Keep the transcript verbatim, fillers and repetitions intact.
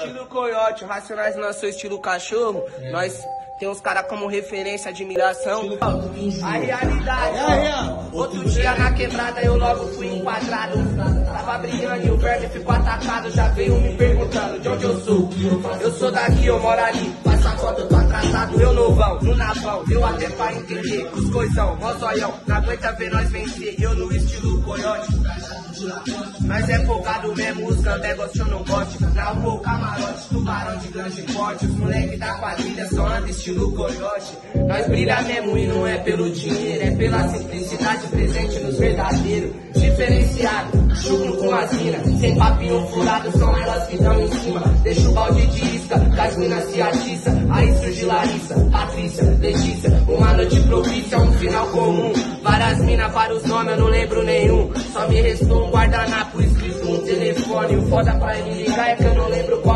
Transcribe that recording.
Estilo coiote, Racionais lançou estilo cachorro. É. Nós tem uns caras como referência, admiração. A realidade, ó. Outro dia na quebrada eu logo fui enquadrado. Tava brilhando e o verde ficou atacado. Já veio me perguntando de onde eu sou. Eu sou daqui, eu moro ali. Passa a foto, eu tô atrasado. Eu novão, no navão. Eu até pra entender. Os coisão, mó zoião. Não aguenta ver nós vencer. Eu no estilo coiote. Nós é focado mesmo, os candé gosto eu não gosto. Na rua, camarote, tubarão de grande porte. Os moleque da quadrilha só anda estilo coiote. Nós brilha mesmo e não é pelo dinheiro, é pela simplicidade presente nos verdadeiros. Diferenciado, chucro com as minas, sem papinho furado, são elas que dão em cima. Deixa o balde de isca, que as minas se atiça. Aí surge Larissa, Patrícia, Letícia. Uma noite propícia, um final comum. Várias minas, vários nomes, eu não lembro nenhum. Só me restou um guardanapo escrito no telefone. O foda pra ele ligar é que eu não lembro